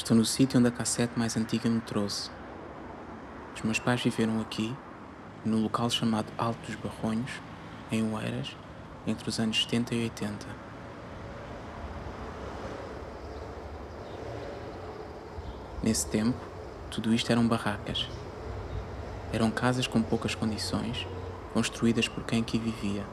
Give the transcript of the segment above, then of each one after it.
Estou no sítio onde a cassete mais antiga me trouxe. Os meus pais viveram aqui, no local chamado Alto dos Barronhos, em Oeiras, entre os anos 70 e 80. Nesse tempo, tudo isto eram barracas. Eram casas com poucas condições, construídas por quem aqui vivia.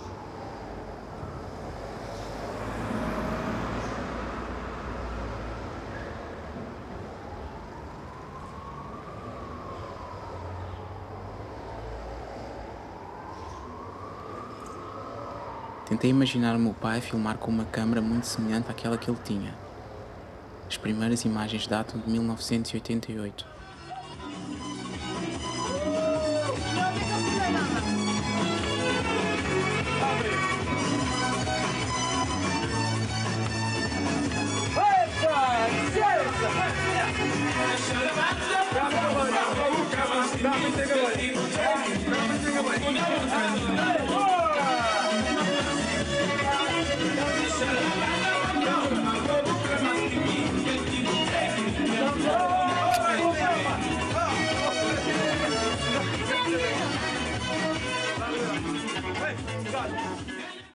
Tentei imaginar o meu pai a filmar com uma câmera muito semelhante àquela que ele tinha. As primeiras imagens datam de 1988. Calma,